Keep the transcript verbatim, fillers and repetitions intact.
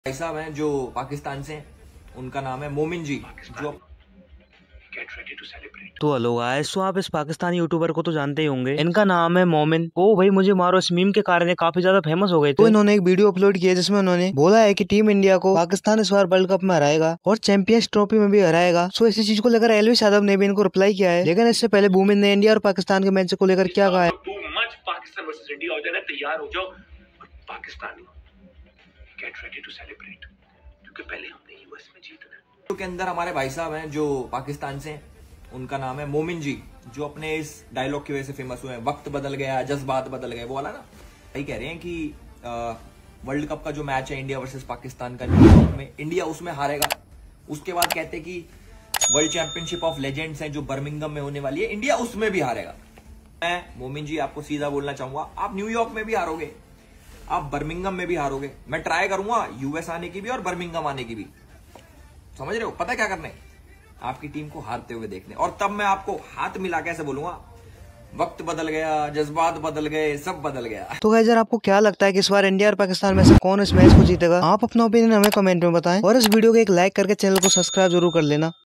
भाई साहब हैं जो पाकिस्तान से हैं, उनका नाम है मोमिन जी। जो तो हेलो गाइस, तो आप इस पाकिस्तानी यूट्यूबर को तो जानते ही होंगे। इनका नाम है मोमिन। ओ भाई, मुझे मारो इस मीम के कारण ये काफी ज्यादा फेमस हो गए थे। तो इन्होंने एक वीडियो अपलोड किया जिसमें उन्होंने बोला है कि टीम इंडिया को पाकिस्तान इस बार वर्ल्ड कप में हराएगा और चैंपियंस ट्रॉफी में भी हराएगा। सो इसी चीज को लेकर एलविस यादव ने भी इनको रिप्लाई किया है। लेकिन इससे पहले मोमिन ने इंडिया और पाकिस्तान के मैच को लेकर क्या कहा है। पाकिस्तान वर्सेस इंडिया हो जाना, तैयार हो जाओ और Pakistani get ready to celebrate, क्योंकि पहले हमने यूएस में जीतना। के अंदर हमारे भाई साहब हैं जो पाकिस्तान से हैं, उनका नाम है मोमिन जी, जो अपने इस डायलॉग की वजह से फेमस हुए हैं, वक्त बदल गया, जज्बात बदल गए, वो वाला ना। यही कह रहे हैं कि वर्ल्ड कप का जो मैच है इंडिया वर्सेस पाकिस्तान का, न्यूयॉर्क में, इंडिया उसमें हारेगा। उसके बाद कहते हैं कि वर्ल्ड चैंपियनशिप ऑफ लेजेंड्स है जो बर्मिंघम में होने वाली है, इंडिया उसमें भी हारेगा। मैं मोमिन जी आपको सीधा बोलना चाहूंगा, आप न्यूयॉर्क में भी हारोगे, आप बर्मिंघम में भी हारोगे। मैं ट्राई करूंगा यूएस आने की भी और बर्मिंघम आने की भी। समझ रहे हो? पता है क्या करना है? आपकी टीम को हारते हुए देखने, और तब मैं आपको हाथ मिला कैसे बोलूंगा, वक्त बदल गया, जज्बात बदल गए, सब बदल गया। तो गाइस, आपको क्या लगता है कि इस बार इंडिया और पाकिस्तान में से कौन इस मैच को जीतेगा? आप अपना ओपिनियन हमें कमेंट में बताएं और इस वीडियो को एक लाइक करके चैनल को सब्सक्राइब जरूर कर लेना।